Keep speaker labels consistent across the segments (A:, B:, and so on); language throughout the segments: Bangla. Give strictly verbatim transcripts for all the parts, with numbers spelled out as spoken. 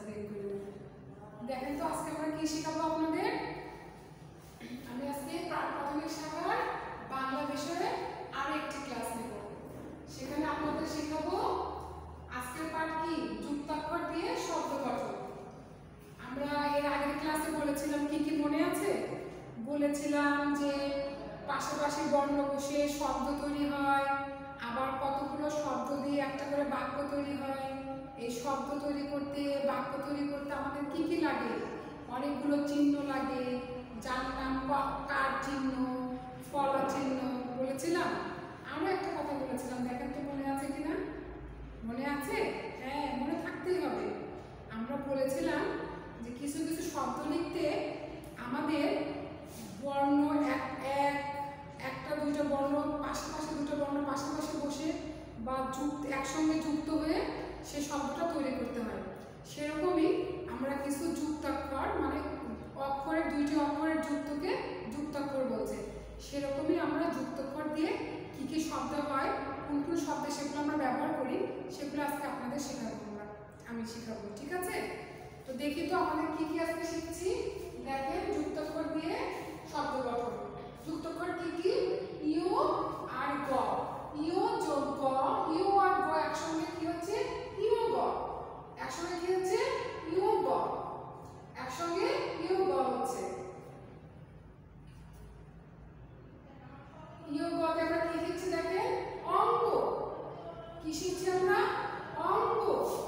A: বের করে নেব। দেখেন তো আজকে আমরা কি শেখাবো আপনাদের। আমি আজকে প্রাথমিক শাখার বাংলা বিষয়ে আরো একটি ক্লাস নেব। সেখানে আপনাদের শেখাবো আজকের পাঠ কি যুক্তাক্ষর দিয়ে শব্দ গঠন। আমরা এর আগের ক্লাসে বলেছিলাম কি কি মনে আছে? বলেছিলাম যে পাশাপাশি বর্ণ বসে শব্দ তৈরি হয়, আবার কতগুলো শব্দ দিয়ে একটা করে বাক্য তৈরি হয়। এই শব্দ তৈরি করতে বাক্য তৈরি করতে আমাদের কি কি লাগে? অনেকগুলো চিহ্ন লাগে, যার নাম কার চিহ্ন, ফলা চিহ্ন বলেছিলাম। আরও একটা কথা বলেছিলাম, দেখেন তো মনে আছে কিনা? মনে আছে? হ্যাঁ, মনে থাকতেই হবে। আমরা বলেছিলাম যে কিছু কিছু শব্দ লিখতে আমাদের বর্ণ এক এক একটা দুইটা বর্ণ পাশাপাশি দুটো বর্ণ পাশাপাশি বসে বা যুক্ত একসঙ্গে যুক্ত হয়ে সে শব্দটা তৈরি করতে হয়। সেরকমই আমরা কিছু যুক্তাক্ষর মানে অক্ষরের দুইটি অক্ষরের যুক্তকে যুক্তাক্ষর বলছে। সেরকমই আমরা যুক্তাক্ষর দিয়ে কি কি শব্দ হয়, কোন কোন শব্দে সেগুলো আমরা ব্যবহার করি, সেগুলো আজকে আপনাদের শেখাবো আমরা আমি শেখাবো। ঠিক আছে? তো দেখি তো আমাদের কি কি আজকে শিখছি। দেখেন যুক্তাক্ষর দিয়ে শব্দ গঠন। যুক্তাক্ষর কি কি? ইউ আর গ। ইউ যোগ গ, ইউ আর গ একসঙ্গে কি হচ্ছে? ইউ গ। একসঙ্গে কি হচ্ছে? ইউ গ। একসঙ্গে ইউ গ হচ্ছে। ইউ গ তে আমরা কি শিখছি? দেখেন অঙ্গ। কি শিখছি আমরা? অঙ্গ।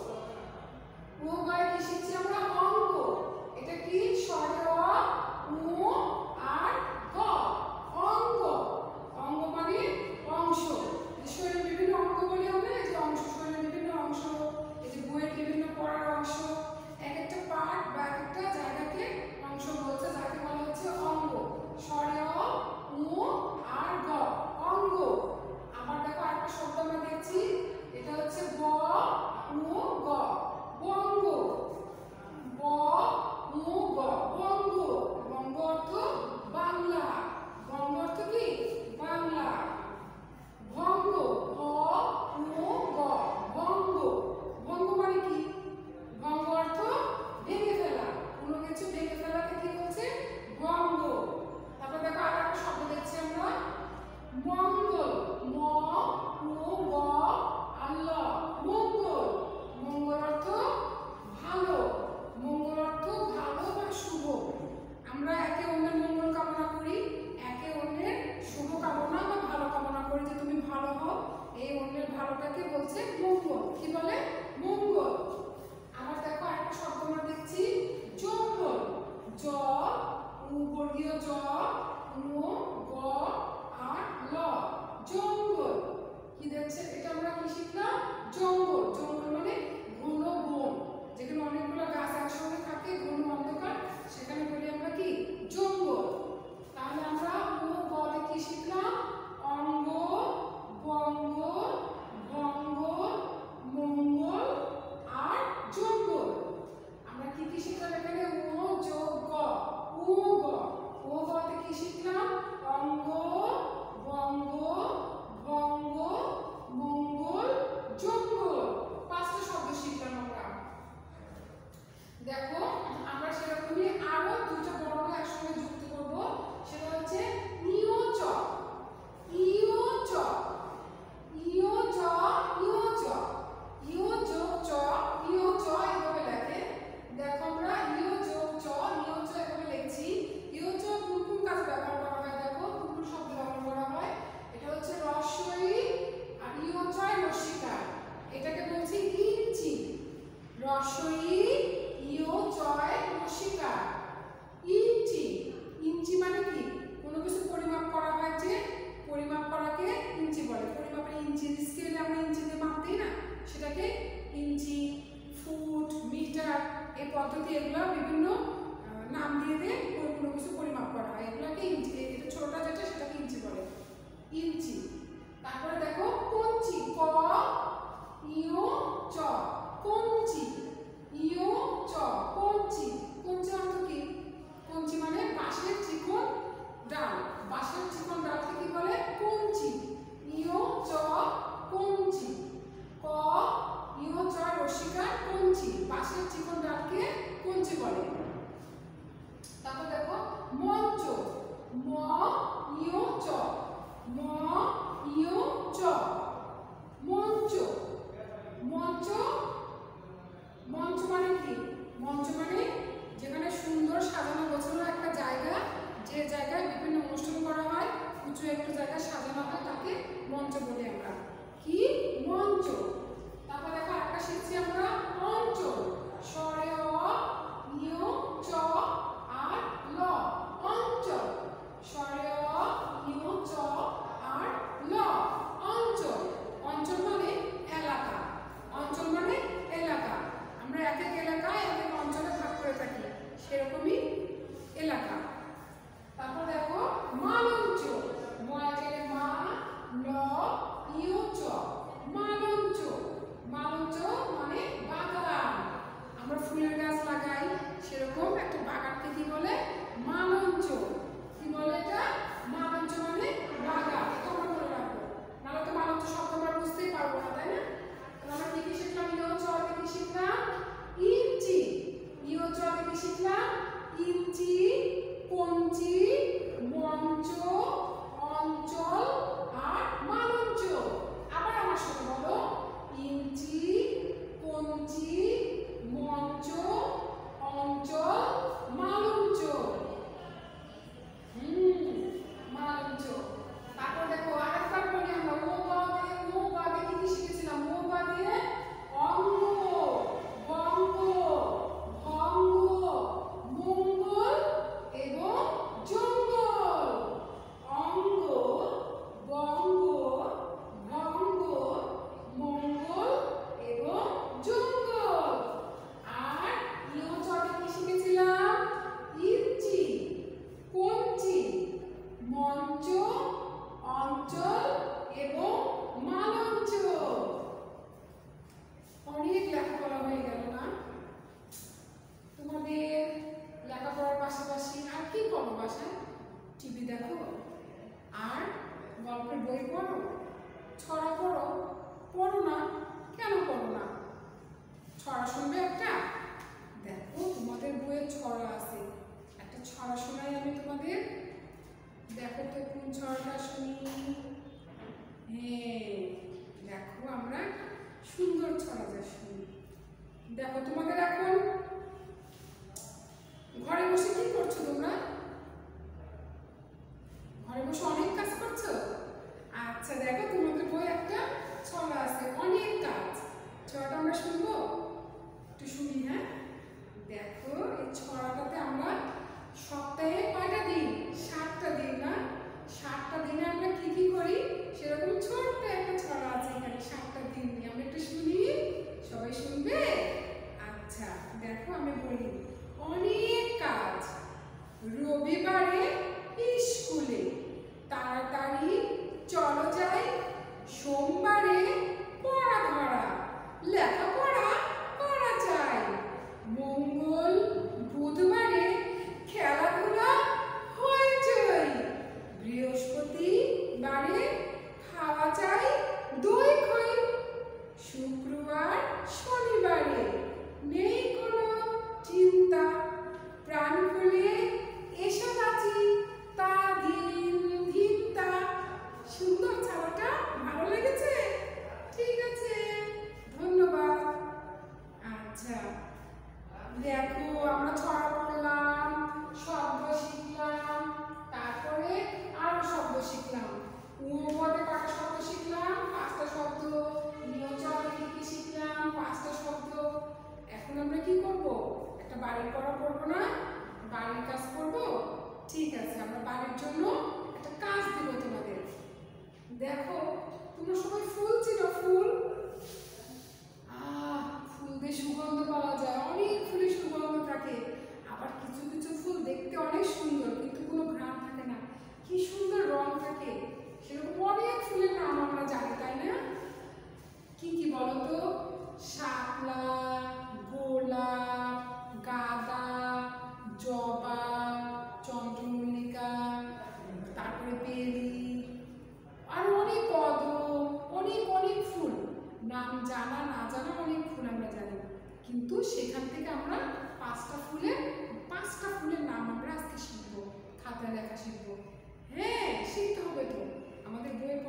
A: ও গয়ে কি শিখছি আমরা? অঙ্গ। এটা কি? স্বরে অ, উ আর গ। অঙ্গ। অঙ্গ মানে অংশ। শরীরের বিভিন্ন অঙ্গ বলি আমরা, এই যে অংশ, শরীরের বিভিন্ন অংশ, এই যে বইয়ের বিভিন্ন পড়ার অংশ, এক একটা পার্ট বা এক একটা জায়গাকে অংশ বলছে, যাকে বলা হচ্ছে অঙ্গ। স্বরে অ, উ আর গ, অঙ্গ। আবার দেখো আরেকটা শব্দ আমরা দেখছি, এটা হচ্ছে ব উ গ, বঙ্গ। ব উ গ, বঙ্গ। বঙ্গ অর্থ বাংলা। বঙ্গ অর্থ কি? বাংলা। ভঙ্গ। ভ উ গ, ভঙ্গ। ভঙ্গ মানে কি? ভঙ্গ অর্থ ভেঙে ফেলা। কোনো কিছু ভেঙে ফেলাকে কি বলছে? ভঙ্গ। তারপর দেখো আর একটা শব্দ দেখছি আমরা, মঙ্গল। ম উ গ আর ল, মঙ্গল। মঙ্গল অর্থ ভালো। মঙ্গল অর্থ ভালো বা শুভ। আমরা একে অন্যের মঙ্গল কামনা করি, একে অন্যের শুভ কামনা বা ভালো কামনা করি যে তুমি ভালো হও। এই অন্যের ভালোটাকে বলছে মঙ্গল। কি বলে? মঙ্গল। আবার দেখো আরেকটা শব্দ আমরা দেখছি, জঙ্গল। জ উ বর্গীয় জ, উ গ আর ল, জঙ্গল। কি দেখছে? এটা আমরা কি শিখলাম? জঙ্গল। জঙ্গল মানে ঘন বন, যেখানে অনেকগুলো গাছ একসঙ্গে থাকে, ঘন অন্ধকার, সেখানে বলি আমরা কি? জঙ্গল। তাহলে আমরা ও গতে কি শিখলাম? অঙ্গ, বঙ্গ, ভঙ্গ, মঙ্গল আর জঙ্গল। আমরা কি কি শিখলাম এখানে? ও যোগ গ, উ গ। ও গতে কি শিখলাম? অঙ্গ, বঙ্গ, ভঙ্গ, মঙ্গল ম ইয় চ মঞ্চ মঞ্চ মঞ্চ মানে কি মঞ্চ মানে যেখানে সুন্দর সাজানো গোছানো একটা জায়গা যে জায়গায় বিভিন্ন অনুষ্ঠান করা হয় উঁচু একটু জায়গা সাজানো হয় তাকে মঞ্চ বলি আমরা কি মঞ্চ তারপর দেখো একটা শিখছি আমরা অঞ্চল স্বরে অ ইয় চ আর ল অঞ্চল স্বরে অ ইয় চ আর ল অঞ্চল অঞ্চল মানে এলাকা অঞ্চল মানে এলাকা আমরা এক এক এলাকায় এক এক অঞ্চলে ভাগ করে থাকি সেরকমই এলাকা তারপর দেখো মালঞ্চ ময়াকারে মা ল ইয় চ মালঞ্চ মালঞ্চ মানে বাগান আমরা ফুলের গাছ লাগাই সেরকম একটা বাগানকে কি বলে মালঞ্চ কি বলে এটা মালঞ্চ মানে বাগান এটা আমরা মনে রাখবো নাহলে তো মালঞ্চ শব্দ আমরা বুঝতেই পারবো না তাই না তাহলে আমরা কি কি শিখলাম ইয় চ কি শিখলাম ইঞ্চি ইয় চ কি শিখলাম ইঞ্চি কঞ্চি মঞ্চ অঞ্চল আর মালঞ্চ আবার আমার সাথে বলো ইঞ্চি কঞ্চি মঞ্চ অঞ্চল মালঞ্চ হুম মালঞ্চ তারপর দেখো আরেকবার বলি আমরা ও বাদে ও বাদে কি কি শিখেছিলাম ও বাদে অঙ্গ বঙ্গ ভঙ্গ মঙ্গল এবং জঙ্গল অঙ্গ বঙ্গ ভঙ্গ মঙ্গল এবং জঙ্গল আর ইয় চটে কি শিখেছিলাম ইঞ্চি কঞ্চি মঞ্চ অঞ্চল এবং মালঞ্চ অনেক লেখাপড়া হয়ে গেল না তোমাদের লেখাপড়ার পাশাপাশি আর কি করো বাসায় টিভি দেখো আর গল্পের বই পড়ো ছড়া পড়ো পড়ো না কেন পড়ো না ছড়া শুনবে একটা দেখো তোমাদের বইয়ে ছড়া আছে একটা ছড়া শোনাই আমি তোমাদের দেখো তো কোন ছড়াটা শুনি হ্যাঁ দেখো আমরা সুন্দর ছড়াটা শুনি দেখো তোমাদের এখন ঘরে বসে কি করছো তোমরা ঘরে বসে অনেক কাজ করছো আচ্ছা দেখো তোমাদের বই একটা ছড়া আছে অনেক কাজ ছড়াটা আমরা শুনবো একটু শুনি হ্যাঁ দেখো এই ছড়াটাতে আমরা সপ্তাহে কয়টা দিন সাতটা দিন না সাতটা দিনে আমরা কি কি করি সেরকম ছোট্ট একটা ছড়া আছে এখানে সাতটা দিন নিয়ে আমরা একটু শুনি সবাই শুনবে আচ্ছা দেখো আমি বলি অনেক কাজ রবিবারে স্কুলে তাড়াতাড়ি চলো যাই সোমবারে পড়া ধরা লেখাপড়া করা যায় মঙ্গল বুধবারে খেলাধুলা হইচই বৃহস্পতিবারে খাওয়া চাই দই খই শুক্রবার শনিবারে নেই কোনো চিন্তা প্রাণ খুলে এসে বাঁচি তা দিন ধিনতা সুন্দর ছাড়াটা ভালো লেগেছে ঠিক আছে ধন্যবাদ আচ্ছা দেখো আমরা ছড়া পড়লাম শব্দ শিখলাম তারপরে আরো শব্দ শিখলাম উপপদে কটা শব্দ শিখলাম পাঁচটা শব্দ নিয়োচলে কি কি শিখলাম পাঁচটা শব্দ এখন আমরা কি করব একটা বাড়ির পড়া পড়বো না বাড়ির কাজ করব ঠিক আছে আমরা বাড়ির জন্য একটা কাজ দেব তোমাদের দেখো তোমরা সবাই ফুল চিনো ফুল আহ ফুল দিয়ে সুগন্ধ পাওয়া যায় অনেক ফুলের সুগন্ধ থাকে আবার কিছু কিছু ফুল দেখতে অনেক সুন্দর কিন্তু কোনো ঘ্রাণ থাকে না কি সুন্দর রং থাকে সেরকম অনেক ফুলের নাম আমরা জানি তাই না কি কি বলো তো শাপলা গোলাপ গাঁদা জবা চন্দ্রমল্লিকা তারপরে বেলি আর অনেক পদ্ম অনেক অনেক ফুল নাম জানা না জানা অনেক ফুল আমরা জানি কিন্তু সেখান থেকে আমরা পাঁচটা ফুলের পাঁচটা ফুলের নাম আমরা আজকে শিখবো খাতায় লেখা শিখবো হ্যাঁ শিখতে হবে তো আমাদের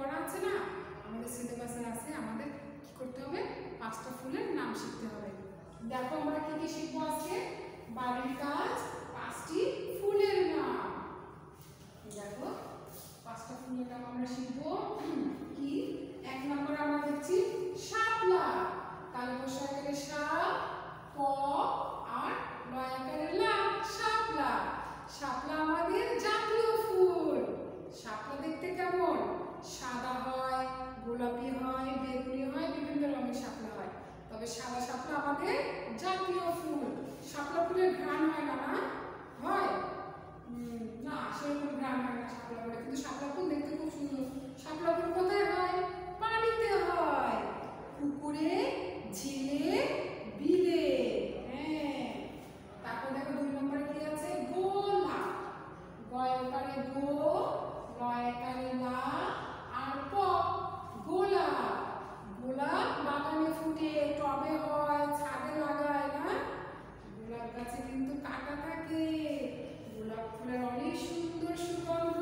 A: পড়া আছে না, আমাদের সিলেবাসে আছে, আমাদের কি করতে হবে, পাঁচটা ফুলের নাম শিখতে হবে। দেখো আমরা কি কি শিখবো আজকে। বাড়ির কাজ, পাঁচটি ফুলের নাম। দেখো পাঁচটা ফুলের নাম আমরা শিখবো। কি? এক নম্বরে আমরা দেখছি শাপলা। তালে বসাকারে সাপ, প আর লয়াকারে লা, শাপলা। শাপলা আমাদের জাতীয় ফুল। শাপলা দেখতে কেমন? সাদা হয়, গোলাপি হয়, বেগুনি হয়, বিভিন্ন রঙের শাপলা হয়। তবে সাদা শাপলা আমাদের জাতীয় ফুল। শাপলা ফুলের ঘ্রাণ হয় না? না হয় না, সেরকম ঘ্রাণ হয় না শাপলা ফুলে, কিন্তু শাপলা ফুল দেখতে খুব সুন্দর। শাপলা ফুল কোথায় হয়? পানিতে হয়, পুকুরে, ঝিলে, বিলে। হ্যাঁ, তারপর দেখো দুই নম্বরে কি আছে, গোলাপ। গয়কারে গো, লয়কারে লা আর প, গোলাপ। গোলাপ বাগানে ফুটে, টবে হয়, ছাদে লাগায় না। গোলাপ গাছে কিন্তু কাঁটা থাকে। গোলাপ ফুলের অনেক সুন্দর সুগন্ধ।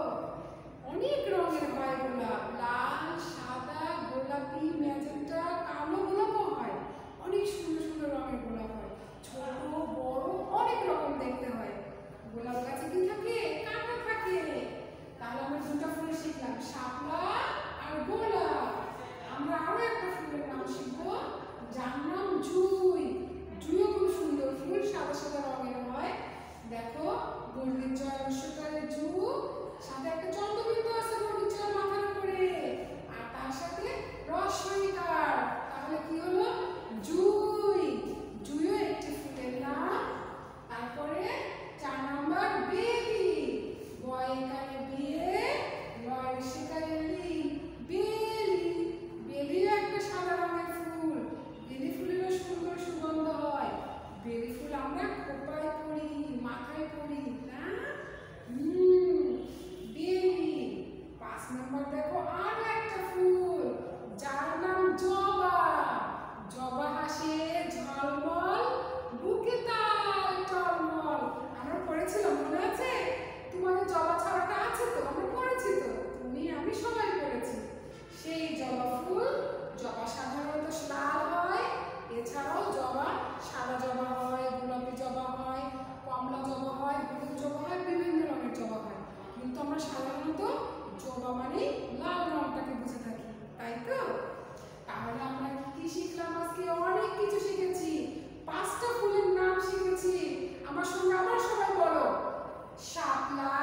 A: অনেক রঙের হয় গোলাপ, লাল, সাদা, গোলাপি, ম্যাজেন্টা, কালো গোলাপও হয়। অনেক সুন্দর সুন্দর রঙের গোলাপ হয়, ছোট বড় অনেক রকম দেখতে হয়। গোলাপ গাছে কি থাকে? কাঁটা থাকে। তাহলে আমরা দুটো ফুল শিখলাম, শাপলা আর গোলাপ। আমরা আরো একটা ফুলের নাম শিখবো, যার নাম জুঁই। জুঁইও খুব সুন্দর ফুল, সাদা সাদা রঙের হয়। দেখো বর্গীর জয় অশ্বকারে জু, সাথে একটা চন্দ্রবিন্দু আছে বর্গীর জয় মাথার উপরে, আর তার সাথে রস্বইকার। তাহলে কি হলো? জুঁই। জুঁইও একটি ফুলের নাম। তারপরে চার নাম্বার বেলি। বয়কারে বিয়ে, লয় শিকারে লি, বেলি। বেলিও একটা সাদা রঙের ফুল। বেলি ফুলেরও সুন্দর সুগন্ধ হয়। বেলি ফুল আমরা খোপায় পরি, মাথায় পরি না? হুম, বেলি। পাঁচ নম্বর দেখো আরো একটা ফুল, যার নাম জবা। জবা হাসে ঝলমল, বুকে তার টলমল। আমরা পড়েছিলাম, মনে আছে? তোমাদের জবা ছড়াটা আছে তো? আমরা পড়েছি তো, তুমি আমি সবাই পড়েছি। সেই জবা ফুল, জবা সাধারণত লাল হয়, এছাড়াও জবা সাদা জবা হয়, গোলাপি জবা হয়, কমলা জবা হয়, হলুদ জবা হয়, বিভিন্ন রঙের জবা হয়। কিন্তু আমরা সাধারণত জবা মানে লাল রঙটাকে বুঝে থাকি, তাই তো? তাহলে আমরা কি শিখলাম আজকে? অনেক কিছু শিখেছি। পাঁচটা ফুলের নাম শিখেছি। আমার সঙ্গে আবার সবাই বলো, শাপলা,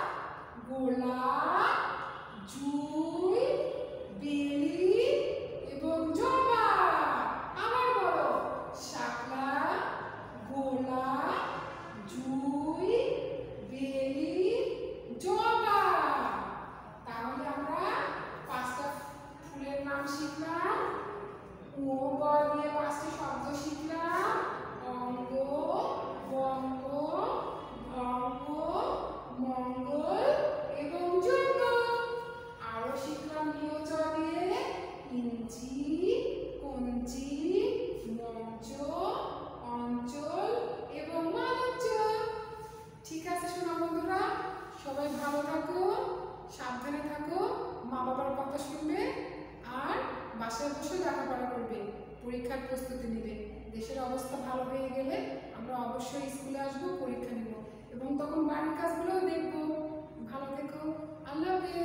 A: গোলাপ, জুঁই, বেলি এবং জবা। আবার বলো, শাপলা, গোলাপ, জুঁই, বেলি, জবা। তাহলে আমরা পাঁচটা ফুলের নাম শিখলাম। ও গ দিয়ে পাঁচটি শব্দ শিখলাম, অঙ্গ, বঙ্গ, ভঙ্গ, মঙ্গল এবং যজ্ঞ। আরো শিখলাম নিয়োজ দিয়ে ইঞ্চি, কঞ্চি, মঞ্চ, অঞ্চল এবং মালঞ্চ। ঠিক আছে শোনা বন্ধুরা, সবাই ভালো থাকো, সাবধানে থাকো, মা বাবার কথা শুনবে, আর বাসায় বসে লেখাপড়া করবে, পরীক্ষার প্রস্তুতি নিবে। দেশের অবস্থা ভালো হয়ে গেলে আমরা অবশ্যই স্কুলে আসবো, পরীক্ষা নিব এবং তখন বাড়ির কাজগুলোও দেখবো। ভালো থেকো, আল্লাহ হাফেজ।